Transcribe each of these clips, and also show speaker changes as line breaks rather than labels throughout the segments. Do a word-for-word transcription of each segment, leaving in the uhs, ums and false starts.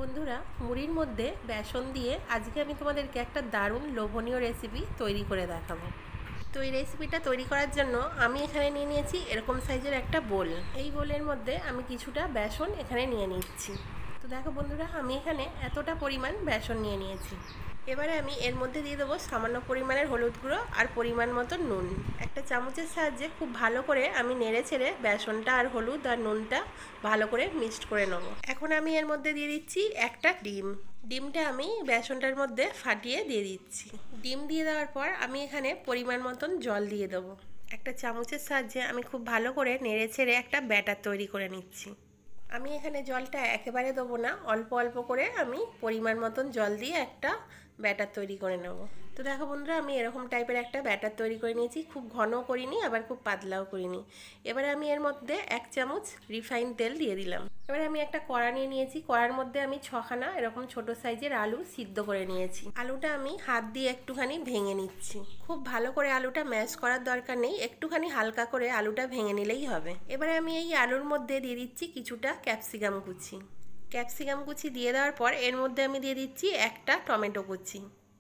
বন্ধুরা, মুড়ির মধ্যে বেসন দিয়ে আজকে আমি তোমাদেরকে একটা দারুণ লোভনীয় রেসিপি তৈরি করে দেখাবো। তো এই রেসিপিটা তৈরি করার জন্য আমি এখানে নিয়ে নিয়েছি এরকম সাইজের একটা বোল। এই বোলের মধ্যে আমি কিছুটা বেসন এখানে নিয়ে নিচ্ছি। তো দেখো বন্ধুরা, আমি এখানে এতটা পরিমাণ বেসন নিয়ে নিয়েছি। এবারে আমি এর মধ্যে দিয়ে দেবো সামান্য পরিমাণের হলুদ গুঁড়ো আর পরিমাণ মতো নুন। একটা চামচের সাহায্যে খুব ভালো করে আমি নেড়ে ছেড়ে বেসনটা আর হলুদ আর নুনটা ভালো করে মিক্সড করে নেব। এখন আমি এর মধ্যে দিয়ে দিচ্ছি একটা ডিম। ডিমটা আমি বেসনটার মধ্যে ফাটিয়ে দিয়ে দিচ্ছি। ডিম দিয়ে দেওয়ার পর আমি এখানে পরিমাণ মতন জল দিয়ে দেবো। একটা চামচের সাহায্যে আমি খুব ভালো করে নেড়ে ছেড়ে একটা ব্যাটার তৈরি করে নিচ্ছি। আমি এখানে জলটা একেবারে দেবো না, অল্প অল্প করে আমি পরিমাণ মতন জল দিয়ে একটা ব্যাটার তৈরি করে নেব। তো দেখো বন্ধুরা, আমি এরকম টাইপের একটা ব্যাটার তৈরি করে নিয়েছি। খুব ঘন করিনি, আবার খুব পাতলাও করিনি। এবারে আমি এর মধ্যে এক চামচ রিফাইন তেল দিয়ে দিলাম। এবারে আমি একটা কড়া নিয়ে নিয়েছি। কড়ার মধ্যে আমি ছখানা এরকম ছোট সাইজের আলু সিদ্ধ করে নিয়েছি। আলুটা আমি হাত দিয়ে একটুখানি ভেঙে নিচ্ছি। খুব ভালো করে আলুটা ম্যাশ করার দরকার নেই, একটুখানি হালকা করে আলুটা ভেঙে নিলেই হবে। এবারে আমি এই আলুর মধ্যে দিয়ে দিচ্ছি কিছুটা ক্যাপসিকাম কুচি। ক্যাপসিকাম কুচি দিয়ে দেওয়ার পর এর মধ্যে আমি দিয়ে দিচ্ছি একটা টমেটো কুচি।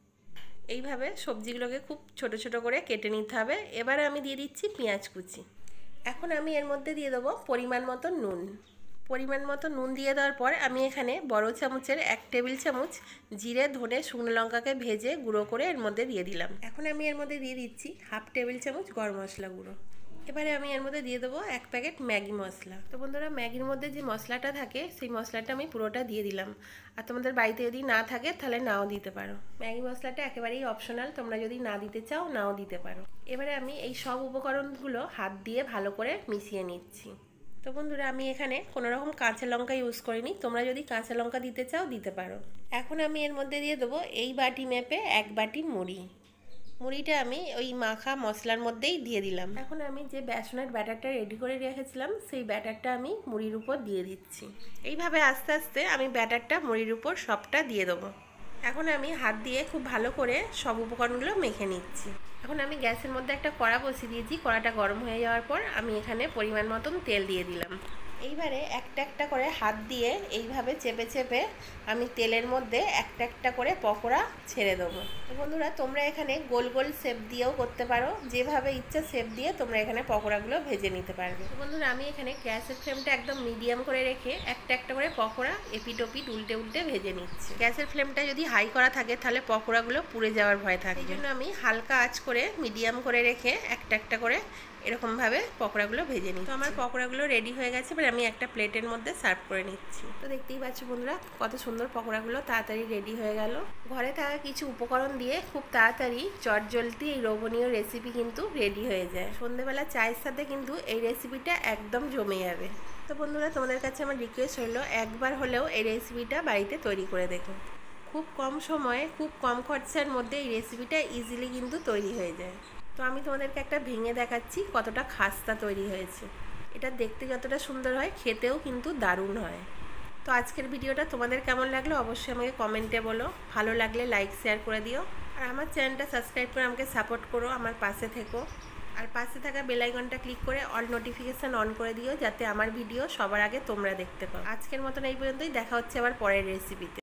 এইভাবে সবজিগুলোকে খুব ছোট ছোট করে কেটে নিতে হবে। এবারে আমি দিয়ে দিচ্ছি পেঁয়াজ কুচি। এখন আমি এর মধ্যে দিয়ে দেবো পরিমাণ মতো নুন। পরিমাণ মতো নুন দিয়ে দেওয়ার পর আমি এখানে বড় চামচের এক টেবিল চামচ জিরে ধনে শুকনো লঙ্কাকে ভেজে গুঁড়ো করে এর মধ্যে দিয়ে দিলাম। এখন আমি এর মধ্যে দিয়ে দিচ্ছি হাফ টেবিল চামচ গরম মশলা গুঁড়ো। এবারে আমি এর মধ্যে দিয়ে দেবো এক প্যাকেট ম্যাগি মশলা। তো বন্ধুরা, ম্যাগির মধ্যে যে মশলাটা থাকে সেই মশলাটা আমি পুরোটা দিয়ে দিলাম। আর তোমাদের বাড়িতে যদি না থাকে তাহলে নাও দিতে পারো। ম্যাগি মশলাটা একেবারেই অপশনাল, তোমরা যদি না দিতে চাও নাও দিতে পারো। এবারে আমি এই সব উপকরণগুলো হাত দিয়ে ভালো করে মিশিয়ে নিচ্ছি। তো বন্ধুরা, আমি এখানে কোনো রকম কাঁচা লঙ্কা ইউজ করিনি, তোমরা যদি কাঁচা লঙ্কা দিতে চাও দিতে পারো। এখন আমি এর মধ্যে দিয়ে দেবো এই বাটি মেপে এক বাটি মুড়ি। মুড়িটা আমি ওই মাখা মশলার মধ্যেই দিয়ে দিলাম। এখন আমি যে বেসনের ব্যাটারটা রেডি করে রেখেছিলাম সেই ব্যাটারটা আমি মুড়ির উপর দিয়ে দিচ্ছি। এইভাবে আস্তে আস্তে আমি ব্যাটারটা মুড়ির উপর সবটা দিয়ে দেবো। এখন আমি হাত দিয়ে খুব ভালো করে সব উপকরণগুলো মেখে নিচ্ছি। এখন আমি গ্যাসের মধ্যে একটা কড়া বসিয়ে দিয়েছি। কড়াটা গরম হয়ে যাওয়ার পর আমি এখানে পরিমাণ মতন তেল দিয়ে দিলাম। এইবারে একটা একটা করে হাত দিয়ে এইভাবে চেপে চেপে আমি তেলের মধ্যে একটা একটা করে পকোড়া ছেড়ে দেবো। তো বন্ধুরা, তোমরা এখানে গোল গোল শেপ দিয়েও করতে পারো, যেভাবে ইচ্ছা শেপ দিয়ে তোমরা এখানে পকোড়াগুলো ভেজে নিতে পারবে। তো বন্ধুরা, আমি এখানে গ্যাসের ফ্লেমটা একদম মিডিয়াম করে রেখে একটা একটা করে পকোড়া এপিট ওপিট উল্টে উল্টে ভেজে নিচ্ছি। গ্যাসের ফ্লেমটা যদি হাই করা থাকে তাহলে পকোড়াগুলো পুড়ে যাওয়ার ভয় থাকে। এই জন্য আমি হালকা আঁচ করে মিডিয়াম করে রেখে একটা একটা করে এরকমভাবে পকোড়াগুলো ভেজে নিই। তো আমার পকোড়াগুলো রেডি হয়ে গেছে। এবার আমি একটা প্লেটের মধ্যে সার্ভ করে নিচ্ছি। তো দেখতেই পাচ্ছ বন্ধুরা, কত সুন্দর পকোড়াগুলো তাড়াতাড়ি রেডি হয়ে গেল। ঘরে থাকা কিছু উপকরণ দিয়ে খুব তাড়াতাড়ি চটজলদি এই লোভনীয় রেসিপি কিন্তু রেডি হয়ে যায়। সন্ধ্যেবেলা চায়ের সাথে কিন্তু এই রেসিপিটা একদম জমে যাবে। তো বন্ধুরা, তোমাদের কাছে আমার রিকোয়েস্ট হলো একবার হলেও এই রেসিপিটা বাড়িতে তৈরি করে দেখো। খুব কম সময়ে খুব কম খরচার মধ্যে এই রেসিপিটা ইজিলি কিন্তু তৈরি হয়ে যায়। তো আমি তোমাদেরকে একটা ভেঙে দেখাচ্ছি কতটা খাস্তা তৈরি হয়েছে। এটা দেখতে যতটা সুন্দর হয়, খেতেও কিন্তু দারুণ হয়। তো আজকের ভিডিওটা তোমাদের কেমন লাগলো অবশ্যই আমাকে কমেন্টে বলো। ভালো লাগলে লাইক শেয়ার করে দিও। আর আমার চ্যানেলটা সাবস্ক্রাইব করে আমাকে সাপোর্ট করো, আমার পাশে থেকো। আর পাশে থাকা বেল আইকনটা ক্লিক করে অল নোটিফিকেশান অন করে দিও, যাতে আমার ভিডিও সবার আগে তোমরা দেখতে পাও। আজকের মতন এই পর্যন্তই, দেখা হচ্ছে আবার পরের রেসিপিতে।